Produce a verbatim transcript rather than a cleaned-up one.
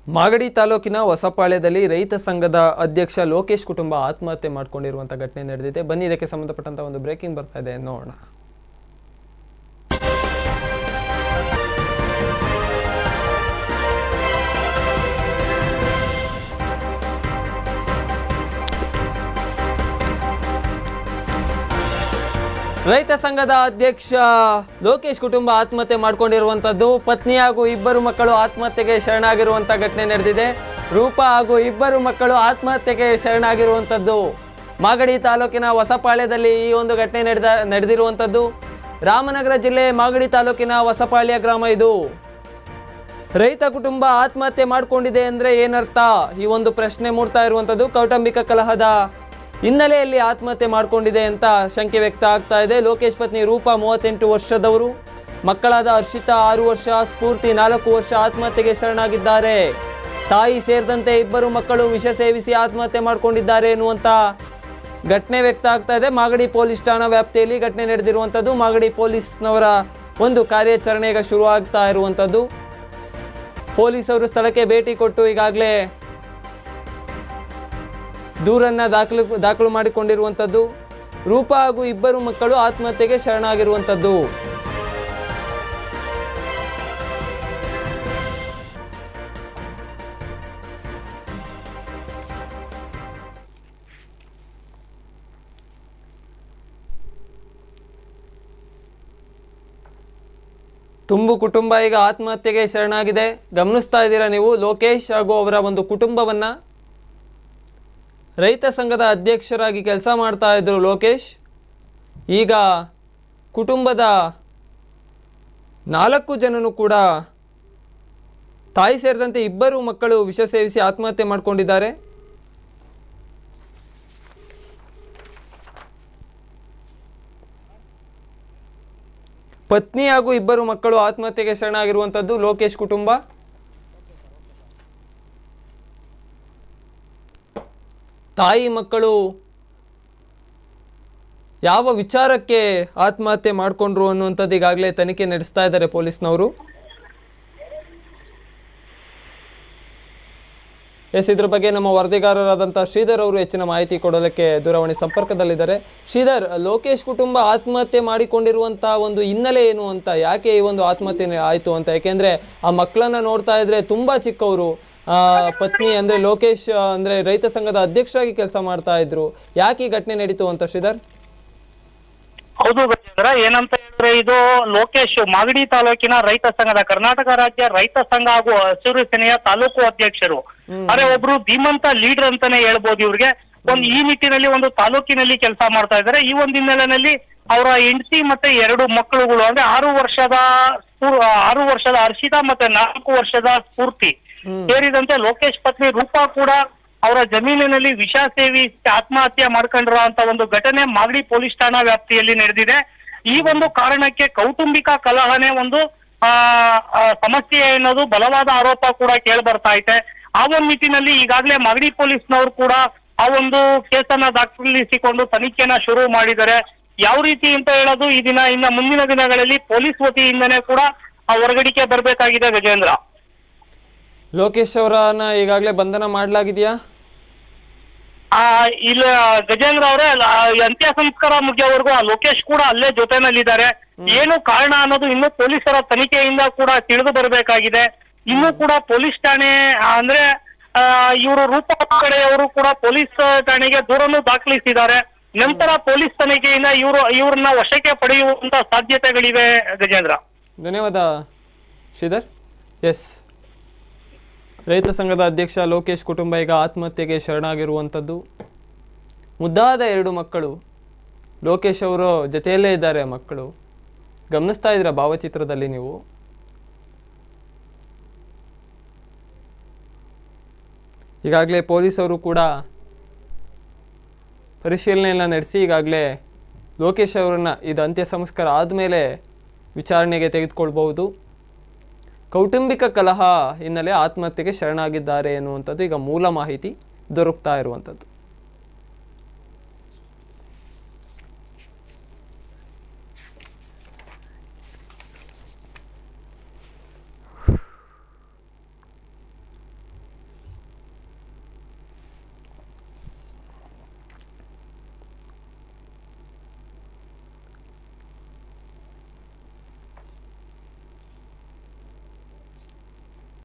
ಮಾಗಡಿ ತಾಲೂಕಿನ ಹೊಸಪಾಳ್ಯದಲ್ಲಿ ರೈತ ಸಂಘದ ಅಧ್ಯಕ್ಷ ಲೋಕೇಶ್ ಕುಟುಂಬ ಆತ್ಮಹತ್ಯೆ ಮಾಡಿಕೊಂಡಿರುವಂತ ಘಟನೆ ನಡೆದಿದೆ. ಬನ್ನಿ ಇದಕ್ಕೆ ಸಂಬಂಧಪಟ್ಟಂತ ಒಂದು ಬ್ರೇಕಿಂಗ್ ಬರ್ತಾ ಇದೆ ನೋಡೋಣ. ರೈತ ಸಂಘದ ಅಧ್ಯಕ್ಷ ಲೋಕೇಶ್ ಕುಟುಂಬ ಆತ್ಮಹತ್ಯೆ ಮಾಡಿಕೊಂಡಿರುವಂತದ್ದು. ಪತ್ನಿ ಹಾಗೂ ಇಬ್ಬರು ಮಕ್ಕಳು ಆತ್ಮಹತ್ಯೆಗೆ ಶರಣಾಗಿರುವಂತ ಘಟನೆ ನಡೆದಿದೆ. ರೂಪಾ ಹಾಗೂ ಇಬ್ಬರು ಮಕ್ಕಳು ಆತ್ಮಹತ್ಯೆಗೆ ಶರಣಾಗಿರುವಂತದ್ದು ಮಾಗಡಿ ತಾಲೂಕಿನ ಹೊಸಪಾಳ್ಯದಲ್ಲಿ ಈ ಒಂದು ಘಟನೆ ನಡೆದ ನಡೆದಿರುವಂತದ್ದು. ರಾಮನಗರ ಜಿಲ್ಲೆ ಮಾಗಡಿ ತಾಲೂಕಿನ ಹೊಸಪಾಳ್ಯ ಗ್ರಾಮ ಇದು. ರೈತ ಕುಟುಂಬ ಆತ್ಮಹತ್ಯೆ ಮಾಡಿಕೊಂಡಿದೆ ಅಂದ್ರೆ ಏನರ್ಥ, ಈ ಒಂದು ಪ್ರಶ್ನೆ ಮೂಡ್ತಾ ಇರುವಂತದ್ದು. ಕೌಟುಂಬಿಕ ಕಲಹದ ಹಿನ್ನೆಲೆಯಲ್ಲಿ ಆತ್ಮಹತ್ಯೆ ಮಾಡಿಕೊಂಡಿದೆ ಅಂತ ಶಂಕೆ ವ್ಯಕ್ತ ಆಗ್ತಾ ಇದೆ. ಲೋಕೇಶ್ ಪತ್ನಿ ರೂಪಾ ಮೂವತ್ತೆಂಟು ವರ್ಷದವರು, ಮಕ್ಕಳಾದ ಹರ್ಷಿತಾ ಆರು ವರ್ಷ, ಸ್ಫೂರ್ತಿ ನಾಲ್ಕು ವರ್ಷ ಆತ್ಮಹತ್ಯೆಗೆ ಶರಣಾಗಿದ್ದಾರೆ. ತಾಯಿ ಸೇರಿದಂತೆ ಇಬ್ಬರು ಮಕ್ಕಳು ವಿಷ ಸೇವಿಸಿ ಆತ್ಮಹತ್ಯೆ ಮಾಡಿಕೊಂಡಿದ್ದಾರೆ ಎನ್ನುವಂತ ಘಟನೆ ವ್ಯಕ್ತ ಆಗ್ತಾ ಇದೆ. ಮಾಗಡಿ ಪೊಲೀಸ್ ಠಾಣಾ ವ್ಯಾಪ್ತಿಯಲ್ಲಿ ಘಟನೆ ನಡೆದಿರುವಂಥದ್ದು. ಮಾಗಡಿ ಪೊಲೀಸ್ನವರ ಒಂದು ಕಾರ್ಯಾಚರಣೆ ಈಗ ಶುರು ಆಗ್ತಾ ಇರುವಂಥದ್ದು. ಪೊಲೀಸರು ಸ್ಥಳಕ್ಕೆ ಭೇಟಿ ಕೊಟ್ಟು ಈಗಾಗಲೇ ದೂರನ್ನ ದಾಖಲು ದಾಖಲು ಮಾಡಿಕೊಂಡಿರುವಂಥದ್ದು. ರೂಪಾ ಹಾಗೂ ಇಬ್ಬರು ಮಕ್ಕಳು ಆತ್ಮಹತ್ಯೆಗೆ ಶರಣಾಗಿರುವಂಥದ್ದು. ತುಂಬು ಕುಟುಂಬ ಈಗ ಆತ್ಮಹತ್ಯೆಗೆ ಶರಣಾಗಿದೆ. ಗಮನಿಸ್ತಾ ಇದ್ದೀರಾ ನೀವು, ಲೋಕೇಶ್ ಹಾಗೂ ಅವರ ಒಂದು ಕುಟುಂಬವನ್ನ. ರೈತ ಸಂಘದ ಅಧ್ಯಕ್ಷರಾಗಿ ಕೆಲಸ ಮಾಡ್ತಾ ಇದ್ರು ಲೋಕೇಶ್. ಈಗ ಕುಟುಂಬದ ನಾಲ್ಕು ಜನನು ಕೂಡ ತಾಯಿ ಸೇರಿದಂತೆ ಇಬ್ಬರು ಮಕ್ಕಳು ವಿಷ ಸೇವಿಸಿ ಆತ್ಮಹತ್ಯೆ ಮಾಡಿಕೊಂಡಿದ್ದಾರೆ. ಪತ್ನಿ ಹಾಗೂ ಇಬ್ಬರು ಮಕ್ಕಳು ಆತ್ಮಹತ್ಯೆಗೆ ಶರಣಾಗಿರುವಂಥದ್ದು ಲೋಕೇಶ್ ಕುಟುಂಬ. ತಾಯಿ ಮಕ್ಕಳು ಯಾವ ವಿಚಾರಕ್ಕೆ ಆತ್ಮಹತ್ಯೆ ಮಾಡಿಕೊಂಡ್ರು ಅನ್ನುವಂಥದ್ದು ಈಗಾಗಲೇ ತನಿಖೆ ನಡೆಸ್ತಾ ಇದ್ದಾರೆ ಪೊಲೀಸ್ನವರು. ಎಸ್, ಇದ್ರ ಬಗ್ಗೆ ನಮ್ಮ ವರದಿಗಾರರಾದಂತಹ ಶ್ರೀಧರ್ ಅವರು ಹೆಚ್ಚಿನ ಮಾಹಿತಿ ಕೊಡೋದಕ್ಕೆ ದೂರವಾಣಿ ಸಂಪರ್ಕದಲ್ಲಿದ್ದಾರೆ. ಶ್ರೀಧರ್, ಲೋಕೇಶ್ ಕುಟುಂಬ ಆತ್ಮಹತ್ಯೆ ಮಾಡಿಕೊಂಡಿರುವಂತಹ ಒಂದು ಹಿನ್ನೆಲೆ ಏನು ಅಂತ, ಯಾಕೆ ಈ ಒಂದು ಆತ್ಮಹತ್ಯೆ ಆಯಿತು ಅಂತ? ಯಾಕೆಂದ್ರೆ ಆ ಮಕ್ಕಳನ್ನ ನೋಡ್ತಾ ಇದ್ರೆ ತುಂಬಾ ಚಿಕ್ಕವರು. ಆ ಪತ್ನಿ ಅಂದ್ರೆ ಲೋಕೇಶ್ ಅಂದ್ರೆ ರೈತ ಸಂಘದ ಅಧ್ಯಕ್ಷರಾಗಿ ಕೆಲಸ ಮಾಡ್ತಾ ಇದ್ರು. ಯಾಕೆ ಈ ಘಟನೆ ನಡೀತು ಅಂತ ಶ್ರೀಧರ್? ಹೌದು ಗಜೇಂದ್ರ, ಏನಂತ ಹೇಳಿದ್ರೆ ಇದು ಲೋಕೇಶ್ ಮಾಗಡಿ ತಾಲೂಕಿನ ರೈತ ಸಂಘದ ಕರ್ನಾಟಕ ರಾಜ್ಯ ರೈತ ಸಂಘ ಹಾಗೂ ಹಸಿರು ಸೇನೆಯ ತಾಲೂಕು ಅಧ್ಯಕ್ಷರು. ಅರೆ ಒಬ್ರು ಧೀಮಂತ ಲೀಡರ್ ಅಂತಾನೆ ಹೇಳ್ಬೋದು ಇವ್ರಿಗೆ. ಒಂದು ಈ ನಿಟ್ಟಿನಲ್ಲಿ ಒಂದು ತಾಲೂಕಿನಲ್ಲಿ ಕೆಲಸ ಮಾಡ್ತಾ ಇದ್ದಾರೆ. ಈ ಒಂದು ಹಿನ್ನೆಲೆಯಲ್ಲಿ ಅವರ ಹೆಂಡತಿ ಮತ್ತೆ ಎರಡು ಮಕ್ಕಳುಗಳು ಅಂದ್ರೆ ಆರು ವರ್ಷದ ಆರು ವರ್ಷದ ಹರ್ಷಿತಾ ಮತ್ತೆ ನಾಲ್ಕು ವರ್ಷದ ಸ್ಫೂರ್ತಿ ಸೇರಿದಂತೆ ಲೋಕೇಶ್ ಪತ್ನಿ ರೂಪಾ ಕೂಡ ಅವರ ಜಮೀನಿನಲ್ಲಿ ವಿಷ ಸೇವಿಸಿ ಆತ್ಮಹತ್ಯೆ ಮಾಡ್ಕೊಂಡಿರುವಂತ ಒಂದು ಘಟನೆ ಮಾಗಡಿ ಪೊಲೀಸ್ ಠಾಣಾ ವ್ಯಾಪ್ತಿಯಲ್ಲಿ ನಡೆದಿದೆ. ಈ ಒಂದು ಕಾರಣಕ್ಕೆ ಕೌಟುಂಬಿಕ ಕಲಹನೆ ಒಂದು ಆ ಸಮಸ್ಯೆ ಎನ್ನುವುದು ಬಲವಾದ ಆರೋಪ ಕೂಡ ಕೇಳಿ ಬರ್ತಾ ಐತೆ. ಆ ಒಂದು ನಿಟ್ಟಿನಲ್ಲಿ ಈಗಾಗಲೇ ಮಾಗಡಿ ಪೊಲೀಸ್ನವರು ಕೂಡ ಆ ಒಂದು ಕೇಸನ್ನ ದಾಖಲಿಸಿಕೊಂಡು ತನಿಖೆನ ಶುರು ಮಾಡಿದ್ದಾರೆ. ಯಾವ ರೀತಿ ಅಂತ ಹೇಳೋದು ಈ ದಿನ ಇನ್ನ ಮುಂದಿನ ದಿನಗಳಲ್ಲಿ ಪೊಲೀಸ್ ವತಿಯಿಂದನೇ ಕೂಡ ಆ ಹೊರಗಡಿಕೆ ಬರ್ಬೇಕಾಗಿದೆ ಗಜೇಂದ್ರ. ಲೋಕೇಶ್ ಅವರನ್ನ ಈಗಾಗಲೇ ಬಂಧನ ಮಾಡಲಾಗಿದೆಯಾ? ಆ ಇಲ್ಲ ಗಜೇಂದ್ರ ಅವರೇ, ಅಂತ್ಯ ಸಂಸ್ಕಾರ ಮುಗಿಯೋವರೆಗೂ ಆ ಲೋಕೇಶ್ ಕೂಡ ಅಲ್ಲೇ ಜೊತೆನಲ್ಲಿದ್ದಾರೆ. ಏನು ಕಾರಣ ಅನ್ನೋದು ಇನ್ನು ಪೊಲೀಸರ ತನಿಖೆಯಿಂದ ಕೂಡ ತಿಳಿದು ಬರಬೇಕಾಗಿದೆ. ಇನ್ನು ಕೂಡ ಪೊಲೀಸ್ ಠಾಣೆ ಅಂದ್ರೆ ಆ ಇವರು ರೂಪಾ ಕಡೆಯವರು ಕೂಡ ಪೊಲೀಸ್ ಠಾಣೆಗೆ ದೂರನ್ನು ದಾಖಲಿಸಿದ್ದಾರೆ. ನಂತರ ಪೊಲೀಸ್ ತನಿಖೆಯಿಂದ ಇವರು ಇವ್ರನ್ನ ವಶಕ್ಕೆ ಪಡೆಯುವಂತ ಸಾಧ್ಯತೆಗಳಿವೆ ಗಜೇಂದ್ರ. ಧನ್ಯವಾದ ಶ್ರೀಧರ್. ಎಸ್, ರೈತ ಸಂಘದ ಅಧ್ಯಕ್ಷ ಲೋಕೇಶ್ ಕುಟುಂಬ ಈಗ ಆತ್ಮಹತ್ಯೆಗೆ ಶರಣಾಗಿರುವಂಥದ್ದು. ಮುದ್ದಾದ ಎರಡು ಮಕ್ಕಳು, ಲೋಕೇಶ್ ಅವರು ಜೊತೆಯಲ್ಲೇ ಇದ್ದಾರೆ ಮಕ್ಕಳು. ಗಮನಿಸ್ತಾ ಇದ್ದೀರಾ ಭಾವಚಿತ್ರದಲ್ಲಿ ನೀವು. ಈಗಾಗಲೇ ಪೊಲೀಸರು ಕೂಡ ಪರಿಶೀಲನೆಯನ್ನು ನಡೆಸಿ ಈಗಾಗಲೇ ಲೋಕೇಶ್ ಅವರನ್ನ ಇದು ಅಂತ್ಯ ಸಂಸ್ಕಾರ ಆದಮೇಲೆ ವಿಚಾರಣೆಗೆ ತೆಗೆದುಕೊಳ್ಬಹುದು. ಕೌಟುಂಬಿಕ ಕಲಹ ಹಿನ್ನೆಲೆ ಆತ್ಮಹತ್ಯೆಗೆ ಶರಣಾಗಿದ್ದಾರೆ ಎನ್ನುವಂಥದ್ದು ಈಗ ಮೂಲ ಮಾಹಿತಿ ದೊರಕ್ತಾ ಇರುವಂಥದ್ದು.